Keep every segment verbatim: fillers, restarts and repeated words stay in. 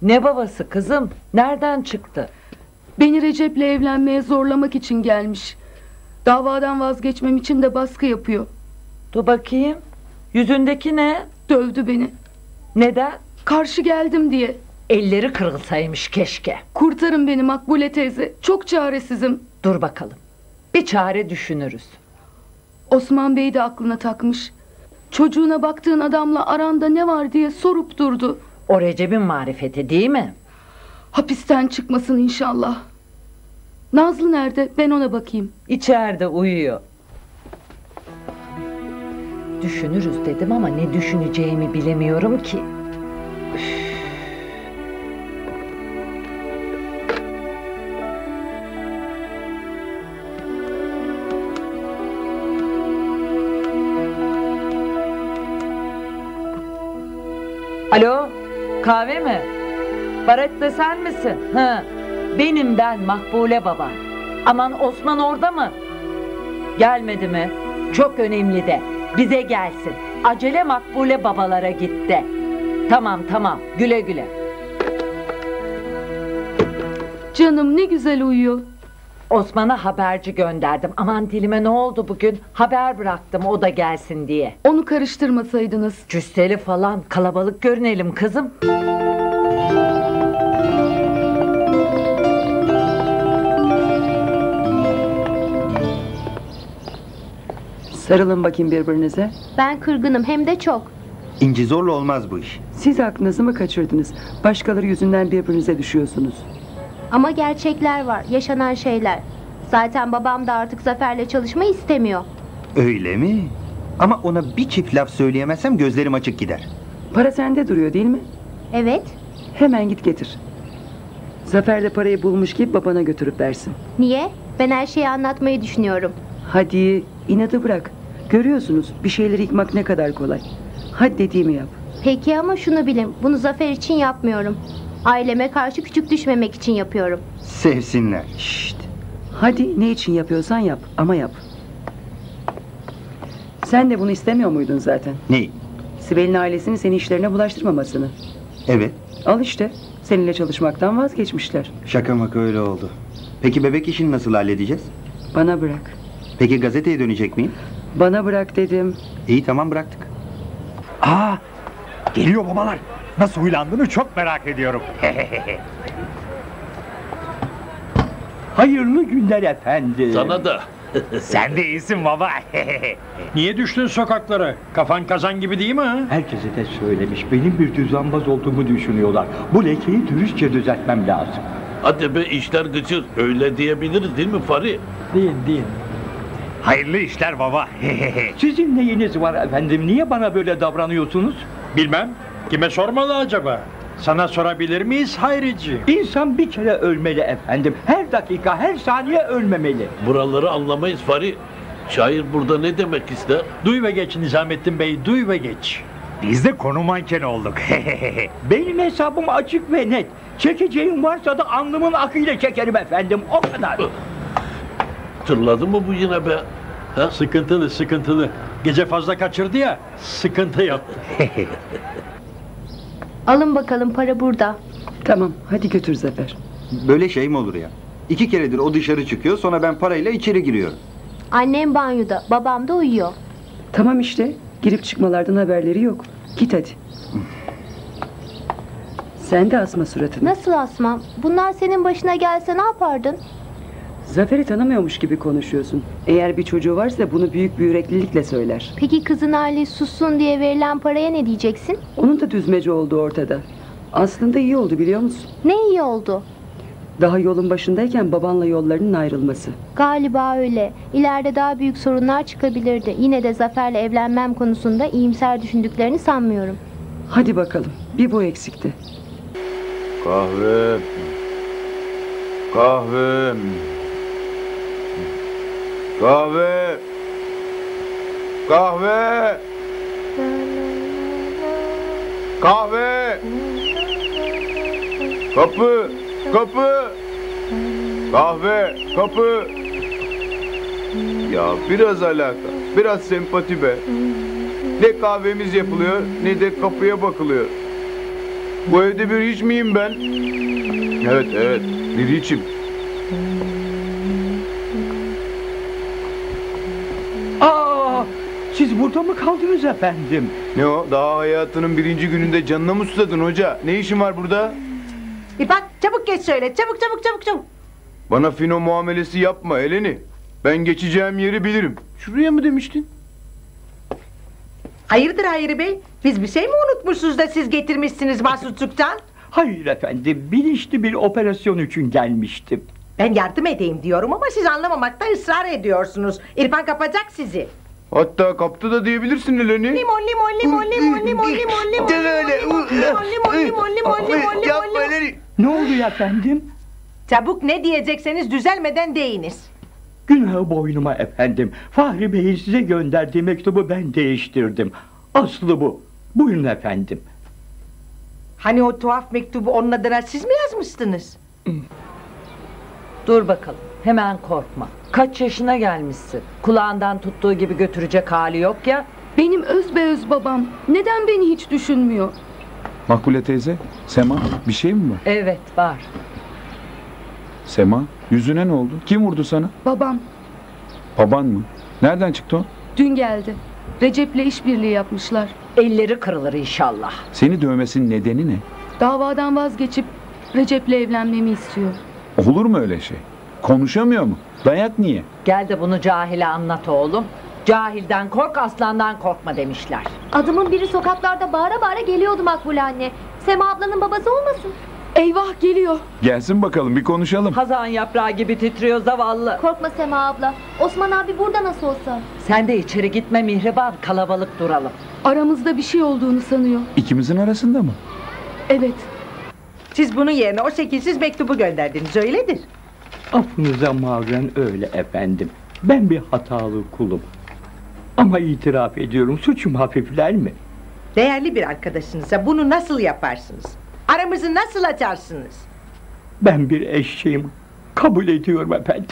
Ne babası kızım? Nereden çıktı? Beni Recep'le evlenmeye zorlamak için gelmiş. Davadan vazgeçmem için de baskı yapıyor. Dur bakayım. Yüzündeki ne? Dövdü beni. Neden? Karşı geldim diye. Elleri kırılsaymış keşke. Kurtarın beni Makbule teyze. Çok çaresizim. Dur bakalım. Bir çare düşünürüz. Osman Bey de aklına takmış. Çocuğuna baktığın adamla aranda ne var diye sorup durdu. O Recep'in marifeti değil mi? Hapisten çıkmasın inşallah. Nazlı nerede? Ben ona bakayım. İçeride uyuyor. Düşünürüz dedim ama ne düşüneceğimi bilemiyorum ki. Üf. Alo, kahve mi? Barette sen misin? Ha, benim ben Makbule baba. Aman Osman orada mı? Gelmedi mi? Çok önemli de. Bize gelsin. Acele Makbule babalara gitti. Tamam tamam, güle güle. Canım ne güzel uyuyor. Osman'a haberci gönderdim. Aman dilime ne oldu bugün? Haber bıraktım o da gelsin diye. Onu karıştırmasaydınız. Cüsseli falan, kalabalık görünelim kızım. Sarılın bakayım birbirinize. Ben kırgınım hem de çok. İnci zorla olmaz bu iş. Siz aklınızı mı kaçırdınız? Başkaları yüzünden birbirinize düşüyorsunuz. Ama gerçekler var, yaşanan şeyler. Zaten babam da artık Zafer'le çalışmayı istemiyor. Öyle mi? Ama ona bir çift laf söyleyemezsem gözlerim açık gider. Para sende duruyor değil mi? Evet. Hemen git getir. Zafer de parayı bulmuş gibi babana götürüp versin. Niye? Ben her şeyi anlatmayı düşünüyorum. Hadi inadı bırak. Görüyorsunuz bir şeyleri yıkmak ne kadar kolay. Hadi dediğimi yap. Peki ama şunu bilin, bunu Zafer için yapmıyorum. Aileme karşı küçük düşmemek için yapıyorum. Sevsinler. Şşt. Hadi ne için yapıyorsan yap ama yap. Sen de bunu istemiyor muydun zaten? Neyi? Sibel'in ailesini senin işlerine bulaştırmamasını. Evet. Al işte. Seninle çalışmaktan vazgeçmişler. Şaka maka öyle oldu. Peki bebek işini nasıl halledeceğiz? Bana bırak. Peki gazeteye dönecek miyim? Bana bırak dedim. İyi tamam bıraktık. Aa, geliyor babalar. Nasıl huylandığını çok merak ediyorum. Hayırlı günler efendim. Sana da. Sen de iyisin baba. Niye düştün sokaklara? Kafan kazan gibi değil mi? Ha? Herkese de söylemiş. Benim bir düzenbaz olduğumu düşünüyorlar. Bu lekeyi dürüstçe düzeltmem lazım. Hadi be işler gıcır. Öyle diyebiliriz değil mi Fari? Değil değil. Hayırlı işler baba. Sizin neyiniz var efendim? Niye bana böyle davranıyorsunuz? Bilmem. Kime sormalı acaba? Sana sorabilir miyiz Hayriciğim? İnsan bir kere ölmeli efendim. Her dakika, her saniye ölmemeli. Buraları anlamayız Fari. Şair burada ne demek ister? Duy ve geç Nizamettin Bey, duy ve geç. Biz de konu mankeni olduk. Benim hesabım açık ve net. Çekeceğim varsa da alnımın akıyla çekerim efendim. O kadar. Tırladı mı bu yine be? Ha? Sıkıntılı, sıkıntılı. Gece fazla kaçırdı ya, sıkıntı yaptı. Alın bakalım, para burada. Tamam hadi götür Zafer. Böyle şey mi olur ya? İki keredir o dışarı çıkıyor sonra ben parayla içeri giriyorum. Annem banyoda, babam da uyuyor. Tamam işte. Girip çıkmalardan haberleri yok. Git hadi. Sen de asma suratını. Nasıl asmam? Bunlar senin başına gelse ne yapardın? Zafer'i tanımıyormuş gibi konuşuyorsun. Eğer bir çocuğu varsa bunu büyük bir yüreklilikle söyler. Peki kızın ailesi sussun diye verilen paraya ne diyeceksin? Onun da düzmece olduğu ortada. Aslında iyi oldu biliyor musun? Ne iyi oldu. Daha yolun başındayken babanla yollarının ayrılması. Galiba öyle. İleride daha büyük sorunlar çıkabilirdi. Yine de Zafer'le evlenmem konusunda iyimser düşündüklerini sanmıyorum. Hadi bakalım. Bir bu eksikti. Kahve. Kahve. Kahve. Kahve. Kahve. Kapı. Kapı. Kahve. Kapı. Ya biraz alaka. Biraz sempati be. Ne kahvemiz yapılıyor ne de kapıya bakılıyor. Bu evde bir hiç miyim ben? Evet evet bir hiçim. Aa, siz burada mı kaldınız efendim? Ne o? Daha hayatının birinci gününde canına mı susadın hoca? Ne işin var burada? İrfan çabuk geç söyle. Çabuk çabuk çabuk çabuk. Bana fino muamelesi yapma Eleni. Ben geçeceğim yeri bilirim. Şuraya mı demiştin? Hayırdır Hayri Bey? Biz bir şey mi unutmuşuz da siz getirmişsiniz mahsusluktan? Hayır efendim, bilinçli bir operasyon için gelmiştim. Ben yardım edeyim diyorum ama siz anlamamakta ısrar ediyorsunuz. İrfan kapacak sizi. Hatta kaptı da diyebilirsin Eleni. Limon limon limon limon limon limon limon Gel öyle. limon limon limon limon limon Yapma limon. Eleni. Ne oluyor efendim? Çabuk ne diyecekseniz düzelmeden deyiniz. Günahı boynuma efendim. Fahri Bey'in size gönderdiği mektubu ben değiştirdim. Aslı bu. Buyurun efendim. Hani o tuhaf mektubu onun adına siz mi yazmıştınız? Dur bakalım. Hemen korkma. Kaç yaşına gelmişsin? Kulağından tuttuğu gibi götürecek hali yok ya. Benim özbeöz babam. Neden beni hiç düşünmüyor? Makbule teyze, Sema bir şey mi var? Evet var. Sema, yüzüne ne oldu? Kim vurdu sana? Babam Baban mı? Nereden çıktı o? dün geldi. Recep'le işbirliği yapmışlar. Elleri kırılır inşallah. Seni dövmesinin nedeni ne? Davadan vazgeçip Recep'le evlenmemi istiyor. Olur mu öyle şey? Konuşamıyor mu? Dayak niye? Gel de bunu cahile anlat oğlum. Cahilden kork, aslandan korkma demişler. Adamın biri sokaklarda bağıra bağıra geliyordu Makbule anne. Sema ablanın babası olmasın? Eyvah geliyor. Gelsin bakalım bir konuşalım. Hazan yaprağı gibi titriyor zavallı. Korkma Sema abla. Osman abi burada nasıl olsa. Sen de içeri gitme Mihriban, kalabalık duralım. Aramızda bir şey olduğunu sanıyor. İkimizin arasında mı? Evet. Siz bunun yerine o şekilsiz mektubu gönderdiniz öyledir. Affınıza mağren öyle efendim. Ben bir hatalı kulum. Ama itiraf ediyorum, suçum hafifler mi? Değerli bir arkadaşınıza bunu nasıl yaparsınız? Aramızı nasıl açarsınız? Ben bir eşeğim. Kabul ediyorum efendim.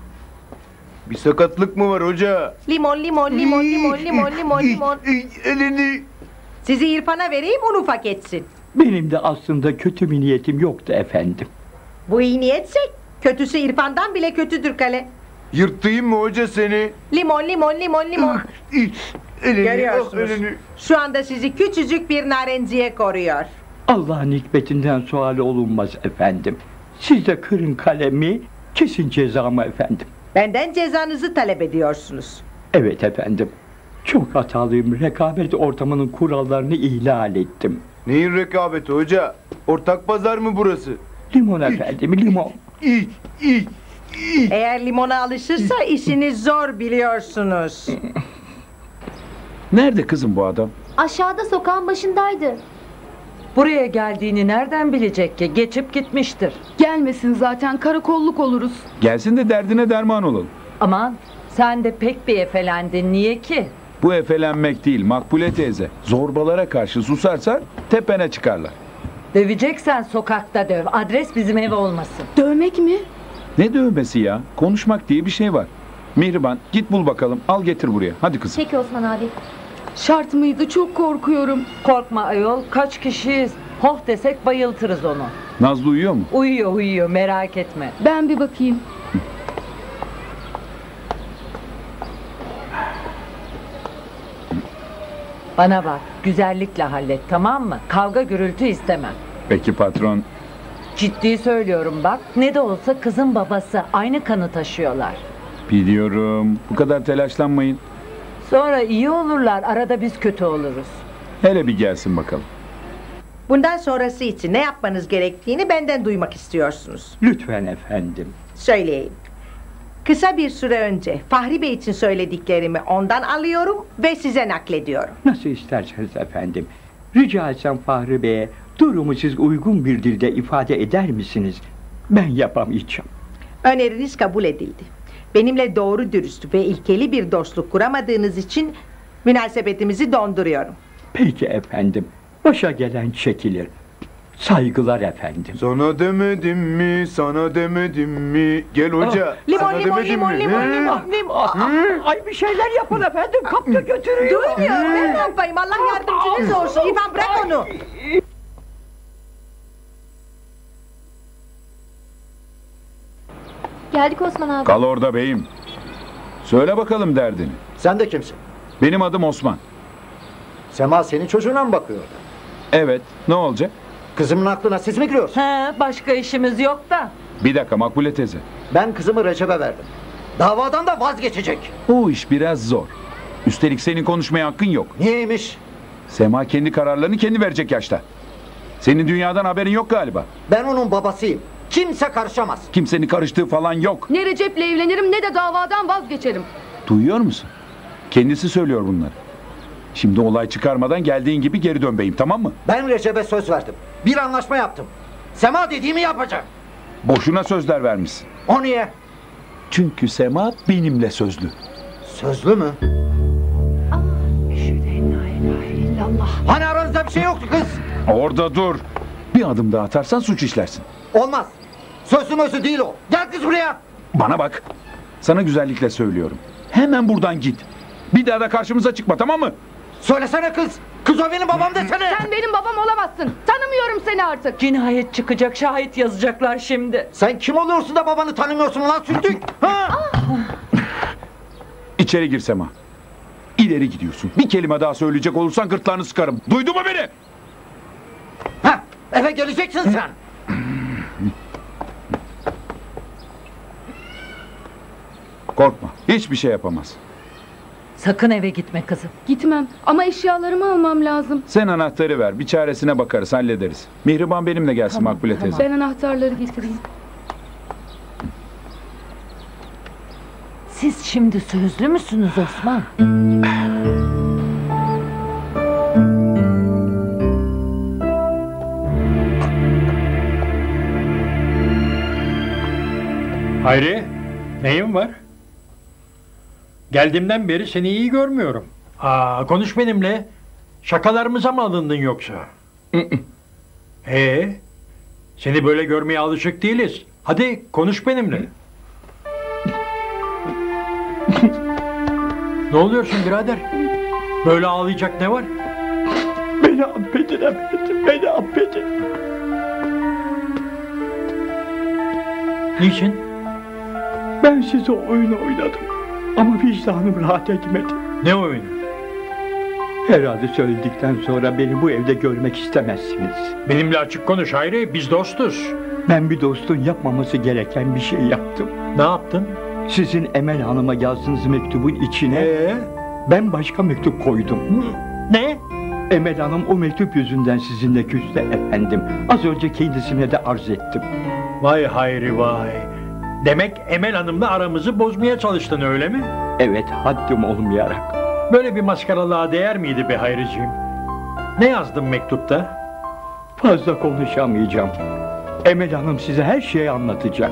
Bir sakatlık mı var hoca? Limon limon limon limon limon limon limon. Eleni. Sizi İrfan'a vereyim un ufak etsin. Benim de aslında kötü bir niyetim yoktu efendim. Bu iyi niyetse kötüsü İrfan'dan bile kötüdür kale. Yırttayım mı hoca seni? Limon limon limon limon. Eleni. Görüyorsunuz. Eleni. Şu anda sizi küçücük bir narenciye koruyor. Allah'ın hikmetinden suali olunmaz efendim. Siz de kırın kalemi, kesin cezamı efendim. Benden cezanızı talep ediyorsunuz. Evet efendim. Çok hatalıyım. Rekabet ortamının kurallarını ihlal ettim. Neyin rekabeti hoca? Ortak pazar mı burası? Limon efendim, limon. İyi, iyi, iyi. Eğer limona alışırsa işiniz zor biliyorsunuz. Nerede kızım bu adam? Aşağıda sokağın başındaydı. Buraya geldiğini nereden bilecek ki? Geçip gitmiştir. Gelmesin zaten, karakolluk oluruz. Gelsin de derdine derman olalım. Aman sen de pek bir efelendin. Niye ki? Bu efelenmek değil Makbule teyze. Zorbalara karşı susarsan tepene çıkarlar. Döveceksen sokakta döv. Adres bizim ev olmasın. Dövmek mi? Ne dövmesi ya? Konuşmak diye bir şey var. Mihriban git bul bakalım, al getir buraya. Hadi kızım. Peki Osman abi. Şart mıydı? Çok korkuyorum. Korkma ayol. Kaç kişiyiz? Hoh desek bayıltırız onu. Nazlı uyuyor mu? Uyuyor uyuyor, merak etme. Ben bir bakayım. Bana bak, güzellikle hallet, tamam mı? Kavga gürültü istemem. Peki patron. Ciddi söylüyorum bak. Ne de olsa kızın babası. Aynı kanı taşıyorlar. Biliyorum. Bu kadar telaşlanmayın. Sonra iyi olurlar. Arada biz kötü oluruz. Hele bir gelsin bakalım. Bundan sonrası için ne yapmanız gerektiğini benden duymak istiyorsunuz. Lütfen efendim. Söyleyeyim. Kısa bir süre önce Fahri Bey için söylediklerimi ondan alıyorum ve size naklediyorum. Nasıl isterseniz efendim. Rica etsem Fahri Bey'e durumu siz uygun bir dilde ifade eder misiniz? Ben yapamayacağım. Öneriniz kabul edildi. Benimle doğru dürüst ve ilkeli bir dostluk kuramadığınız için münasebetimizi donduruyorum. Peki efendim. Başa gelen çekilir. Saygılar efendim. Sana demedim mi, sana demedim mi? Gel hoca. Limon sana limon demedim limon mi? limon He? limon limon. Ay bir şeyler yapın efendim. Kapta götürüyor. Duymuyorum ben ne yapayım Allah yardımcınız olsun. İvan bırak onu. Geldik Osman abi. Kal orada beyim. Söyle bakalım derdini. Sen de kimsin? Benim adım Osman. Sema senin çocuğuna mı bakıyor? Evet, ne olacak? Kızımın aklına siz mi giriyorsunuz? He, başka işimiz yok da. Bir dakika Makbule teyze. Ben kızımı Recep'e verdim. Davadan da vazgeçecek. O iş biraz zor. Üstelik senin konuşmaya hakkın yok. Niyeymiş? Sema kendi kararlarını kendi verecek yaşta. Senin dünyadan haberin yok galiba. Ben onun babasıyım. Kimse karışamaz. Kimsenin karıştığı falan yok. Ne Recep'le evlenirim ne de davadan vazgeçerim. Duyuyor musun? Kendisi söylüyor bunları. Şimdi olay çıkarmadan geldiğin gibi geri dön beyim, tamam mı? Ben Recep'e söz verdim. Bir anlaşma yaptım. Sema dediğimi yapacak. Boşuna sözler vermişsin. O niye? Çünkü Sema benimle sözlü. Sözlü mü? Hani aranızda bir şey yoktu kız? Orada dur. Bir adım daha atarsan suç işlersin. Olmaz. Sözlü mözlü değil o. Gel kız buraya. Bana bak. Sana güzellikle söylüyorum. Hemen buradan git. Bir daha da karşımıza çıkma, tamam mı? Söylesene kız. Kız o benim babam desene. Sen benim babam olamazsın. Tanımıyorum seni artık. Cinayet çıkacak, şahit yazacaklar şimdi. Sen kim oluyorsun da babanı tanımıyorsun lan sürtük? Ha? İçeri gir Sema. İleri gidiyorsun. Bir kelime daha söyleyecek olursan gırtlağını sıkarım. Duydun mu beni? Ha, eve geleceksin sen. Korkma. Hiçbir şey yapamaz. Sakın eve gitme kızım. Gitmem ama eşyalarımı almam lazım. Sen anahtarı ver. Bir çaresine bakarız, hallederiz. Mihriban benimle gelsin Tamam, Makbule tamam. teyze. Ben anahtarları getireyim. Siz şimdi sözlü müsünüz Osman? Hayri, neyin var? Geldiğimden beri seni iyi görmüyorum. Aa, konuş benimle. Şakalarımıza mı alındın yoksa? Ee, seni böyle görmeye alışık değiliz. Hadi konuş benimle. Ne oluyorsun birader? Böyle ağlayacak ne var? Beni affedin efendim, beni affedin. Niçin? Ben size oyun oynadım. Ama vicdanım rahat etmedi. Ne oyunu? Herhalde söyledikten sonra beni bu evde görmek istemezsiniz. Benimle açık konuş Hayri, biz dostuz. Ben bir dostun yapmaması gereken bir şey yaptım. Ne yaptın? Sizin Emel Hanım'a yazdığınız mektubun içine Ee? ben başka mektup koydum. Ne? Emel Hanım o mektup yüzünden sizinle küstü efendim. Az önce kendisine de arz ettim. Vay Hayri vay. Demek Emel Hanım'la aramızı bozmaya çalıştın öyle mi? Evet, haddim olmayarak. Böyle bir maskaralığa değer miydi be Hayriciğim? Ne yazdın mektupta? Fazla konuşamayacağım. Emel Hanım size her şeyi anlatacak.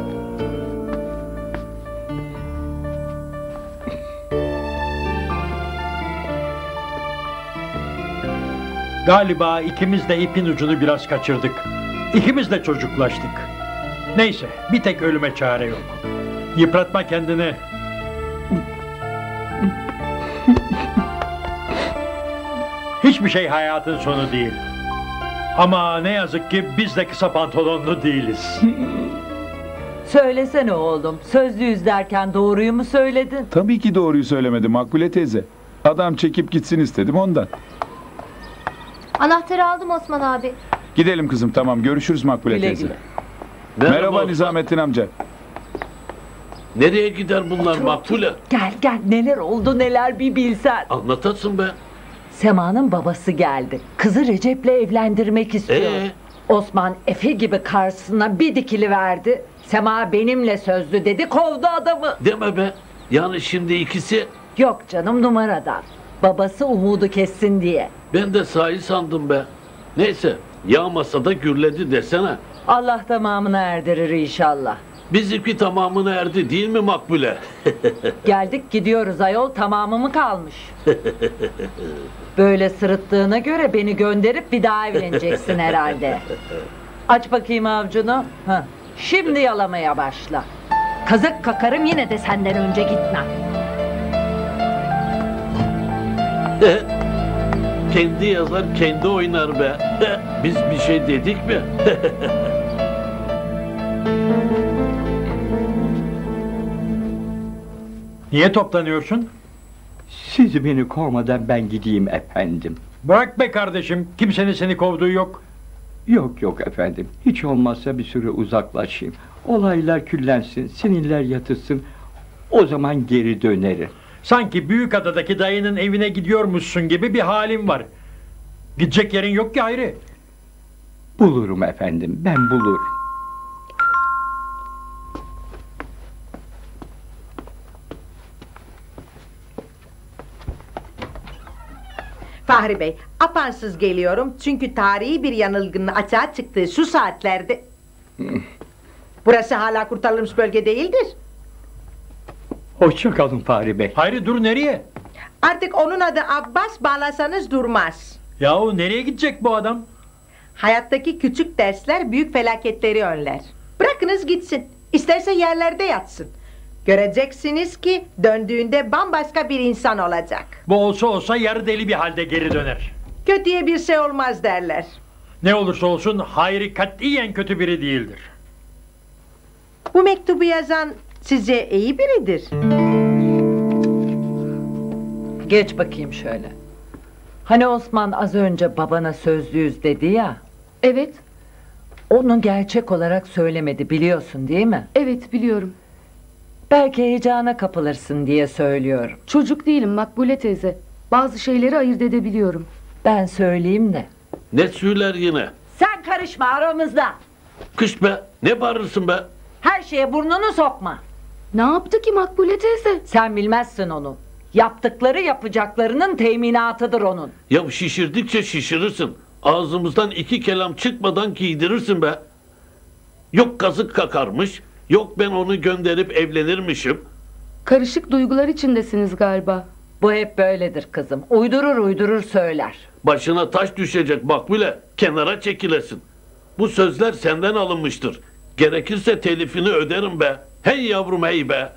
Galiba ikimiz de ipin ucunu biraz kaçırdık. İkimiz de çocuklaştık. Neyse, bir tek ölüme çare yok. Yıpratma kendini. Hiçbir şey hayatın sonu değil. Ama ne yazık ki biz de kısa pantolonlu değiliz. Söylesene oğlum, sözlüyüz derken doğruyu mu söyledin? Tabii ki doğruyu söylemedim Makbule teyze. Adam çekip gitsin istedim ondan. Anahtarı aldım Osman abi. Gidelim kızım, tamam, görüşürüz Makbule Güle teyze. güle. Merhaba Osman. Nizamettin amca. Nereye gider bunlar Makbule? Gel gel, neler oldu neler bir bilsen. Anlatasın be. Sema'nın babası geldi. Kızı Recep'le evlendirmek istiyor. Ee? Osman Efe gibi karşısına bir dikili verdi. Sema benimle sözlü dedi, kovdu adamı. Deme be. Yani şimdi ikisi... Yok canım, numaradan. Babası umudu kessin diye. Ben de sahi sandım be. Neyse, yağmasa da gürledi desene. Allah tamamını erdirir inşallah. Bizimki tamamına erdi değil mi Makbule? Geldik gidiyoruz ayol, tamamı mı kalmış? Böyle sırıttığına göre beni gönderip bir daha evleneceksin herhalde. Aç bakayım avucunu. Heh. Şimdi yalamaya başla. Kazık kakarım, yine de senden önce gitmem. Kendi yazar, kendi oynar be. Biz bir şey dedik mi? Niye toplanıyorsun? Siz beni kovmadan ben gideyim efendim. Bırak be kardeşim, kimsenin seni kovduğu yok. Yok yok efendim, hiç olmazsa bir süre uzaklaşayım. Olaylar küllensin, sinirler yatışsın. O zaman geri dönerim. Sanki Büyükada'daki dayının evine gidiyormuşsun gibi bir halin var. Gidecek yerin yok ki Hayri. Bulurum efendim, ben bulurum. Fahri Bey, apansız geliyorum çünkü tarihi bir yanılgının açığa çıktığı şu saatlerde... Burası hala kurtarılmış bölge değildir. Hoşça kalın Fahri Bey. Hayri dur, nereye? Artık onun adı Abbas, bağlasanız durmaz. Yahu nereye gidecek bu adam? Hayattaki küçük dersler büyük felaketleri önler. Bırakınız gitsin. İsterse yerlerde yatsın. Göreceksiniz ki döndüğünde bambaşka bir insan olacak. Bu olsa olsa yarı deli bir halde geri döner. Kötüye bir şey olmaz derler. Ne olursa olsun Hayri katiyen kötü biri değildir. Bu mektubu yazan sizce iyi biridir. Geç bakayım şöyle. Hani Osman az önce babana sözlüyüz dedi ya. Evet, Onu gerçek olarak söylemedi, biliyorsun değil mi? evet biliyorum. Belki heyecana kapılırsın diye söylüyorum. Çocuk değilim Makbule teyze. Bazı şeyleri ayırt edebiliyorum. Ben söyleyeyim de. Ne söyler yine? Sen karışma aramızda. Kış be, ne bağırırsın be? Her şeye burnunu sokma. Ne yaptı ki Makbule teyze? Sen bilmezsin onu. Yaptıkları yapacaklarının teminatıdır onun. Ya şişirdikçe şişirirsin. Ağzımızdan iki kelam çıkmadan giydirirsin be. Yok kazık kakarmış, yok ben onu gönderip evlenirmişim. Karışık duygular içindesiniz galiba. Bu hep böyledir kızım. Uydurur uydurur söyler. Başına taş düşecek Makbule, kenara çekilesin. Bu sözler senden alınmıştır. Gerekirse telifini öderim be. Hey yavrum hey be.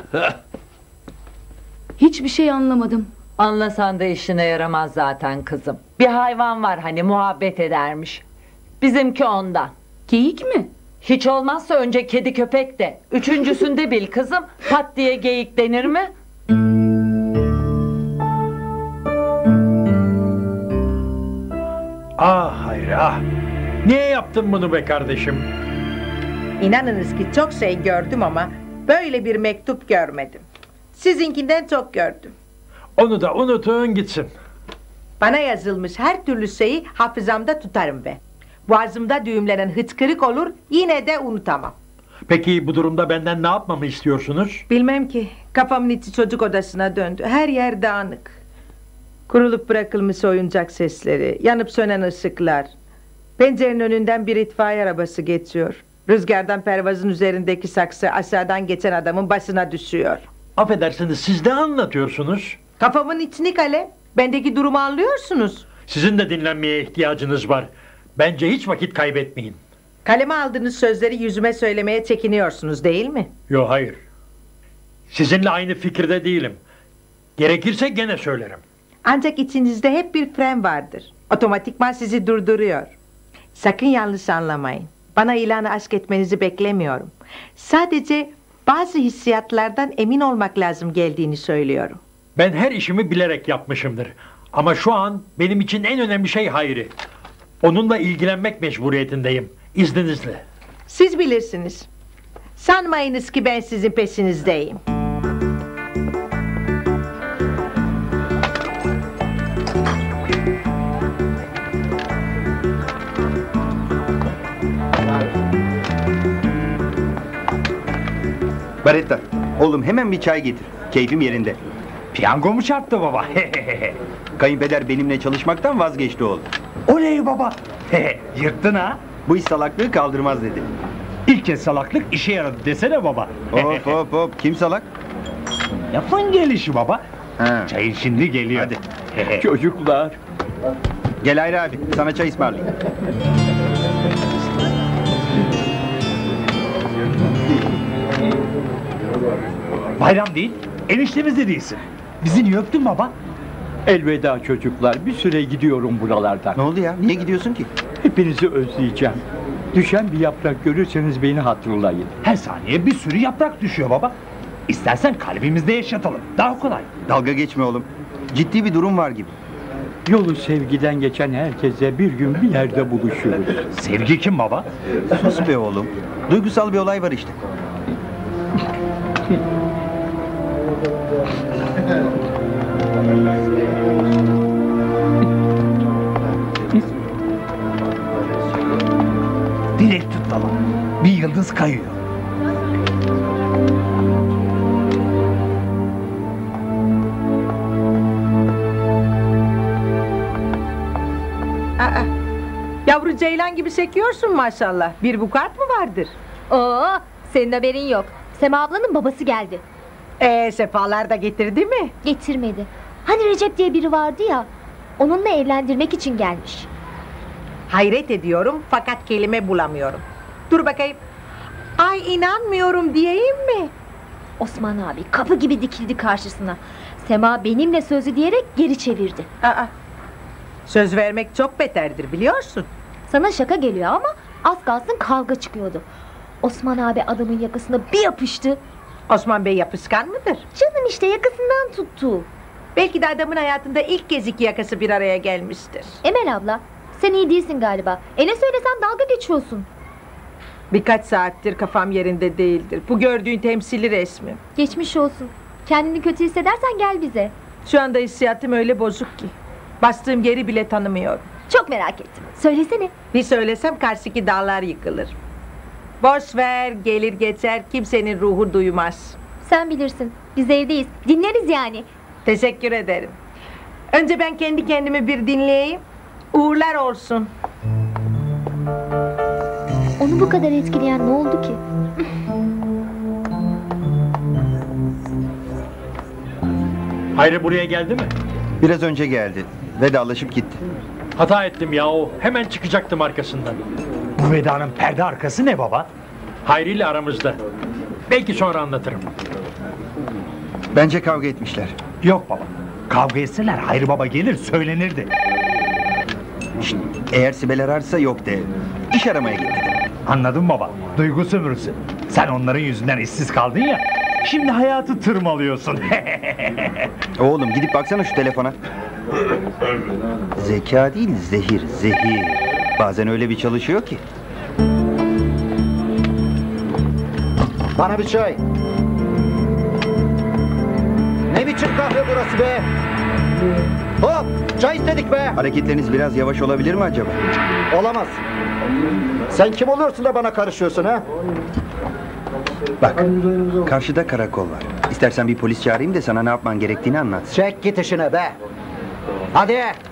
Hiçbir şey anlamadım. Anlasan da işine yaramaz zaten kızım. Bir hayvan var hani muhabbet edermiş. Bizimki ondan. Geyik mi? Hiç olmazsa önce kedi köpek de. Üçüncüsünde bil kızım. Pat diye geyik denir mi? Ah Hayri ah. Niye yaptın bunu be kardeşim? İnanınız ki çok şey gördüm ama böyle bir mektup görmedim. Sizinkinden çok gördüm. Onu da unutun gitsin. Bana yazılmış her türlü şeyi hafızamda tutarım be. Boğazımda düğümlenen hıçkırık olur, yine de unutamam. Peki bu durumda benden ne yapmamı istiyorsunuz? Bilmem ki, kafamın içi çocuk odasına döndü. Her yer dağınık. Kurulup bırakılmış oyuncak sesleri, yanıp sönen ışıklar. Pencerenin önünden bir itfaiye arabası geçiyor. Rüzgardan pervazın üzerindeki saksı aşağıdan geçen adamın başına düşüyor. Affedersiniz, siz de anlatıyorsunuz. Kafamın içini kale, bendeki durumu anlıyorsunuz. Sizin de dinlenmeye ihtiyacınız var. Bence hiç vakit kaybetmeyin. Kaleme aldığınız sözleri yüzüme söylemeye çekiniyorsunuz değil mi? Yo hayır. Sizinle aynı fikirde değilim. Gerekirse gene söylerim. Ancak içinizde hep bir fren vardır. Otomatikman sizi durduruyor. Sakın yanlış anlamayın. Bana ilanı aşk etmenizi beklemiyorum. Sadece bazı hissiyatlardan emin olmak lazım geldiğini söylüyorum. Ben her işimi bilerek yapmışımdır. Ama şu an benim için en önemli şey Hayri. Onunla ilgilenmek mecburiyetindeyim. İzninizle. Siz bilirsiniz. Sanmayınız ki ben sizin peşinizdeyim. Baretta, oğlum hemen bir çay getir. Keyfim yerinde. Piyango mu çarptı baba? Kayınpeder benimle çalışmaktan vazgeçti oğlum. Oley baba! Yırttın ha? Bu iş salaklığı kaldırmaz dedi. İlk kez salaklık işe yaradı desene baba. Hop hop hop, kim salak? Lafın gelişi baba. Ha. Çayın şimdi geliyor. Hadi. Çocuklar. Gel Hayri abi, sana çay ısmarlayayım. Bayram değil, eniştemiz de değilsin. Bizi niye öptün baba? Elveda çocuklar, bir süre gidiyorum buralardan. Ne oldu ya, niye gidiyorsun ki? Hepinizi özleyeceğim. Düşen bir yaprak görürseniz beni hatırlayın. Her saniye bir sürü yaprak düşüyor baba. İstersen kalbimizde yaşatalım. Daha kolay. Dalga geçme oğlum. Ciddi bir durum var gibi. Yolu sevgiden geçen herkese bir gün bir yerde buluşuruz. Sevgi kim baba? Sus be oğlum. Duygusal bir olay var işte. Dilek tut baba. Bir yıldız kayıyor. Aa, yavru ceylan gibi sekiyorsun maşallah. Bir vukuat mı vardır? Oo, senin haberin yok. Sema ablanın babası geldi. Ee, sefalar da getirdi mi? Getirmedi. Hani Recep diye biri vardı ya, onunla evlendirmek için gelmiş. Hayret ediyorum fakat kelime bulamıyorum. Dur bakayım. Ay inanmıyorum diyeyim mi? Osman abi kapı gibi dikildi karşısına. Sema benimle sözü diyerek geri çevirdi. Aa, söz vermek çok beterdir biliyorsun. Sana şaka geliyor ama az kalsın kavga çıkıyordu. Osman abi adamın yakasına bir yapıştı. Osman Bey yapışkan mıdır? Canım işte yakasından tuttu. Belki de adamın hayatında ilk kez iki yakası bir araya gelmiştir. Emel abla, sen iyi değilsin galiba. E ne söylesem dalga geçiyorsun. Birkaç saattir kafam yerinde değildir. Bu gördüğün temsili resmi. Geçmiş olsun. Kendini kötü hissedersen gel bize. Şu anda hissiyatım öyle bozuk ki. Bastığım yeri bile tanımıyorum. Çok merak ettim. Söylesene. Bir söylesem karşıki dağlar yıkılır. Boş ver, gelir geçer, kimsenin ruhu duymaz. Sen bilirsin. Biz evdeyiz. Dinleriz yani. Teşekkür ederim. Önce ben kendi kendimi bir dinleyeyim. Uğurlar olsun. Onu bu kadar etkileyen ne oldu ki? Hayri buraya geldi mi? Biraz önce geldi. Vedalaşıp gitti. Hata ettim ya o. Hemen çıkacaktım arkasından. Bu vedanın perde arkası ne baba? Hayri ile aramızda. Belki sonra anlatırım. Bence kavga etmişler. Yok baba. Kavga etseler Hayri baba gelir söylenirdi. Şşt, eğer Sibel ararsa yok de. İş aramaya gitti de. Anladım baba. Duygu sömürüsü. Sen onların yüzünden işsiz kaldın ya. Şimdi hayatı tırmalıyorsun. Oğlum gidip baksana şu telefona. Zeka değil zehir, zehir. Bazen öyle bir çalışıyor ki. Bana bir çay. Ne biçim kahve burası be? Hop! Çay istedik be! Hareketleriniz biraz yavaş olabilir mi acaba? Olamaz. Sen kim oluyorsun da bana karışıyorsun ha? Bak, karşıda karakol var. İstersen bir polis çağırayım da sana ne yapman gerektiğini anlat. Çek git işine be! Hadi!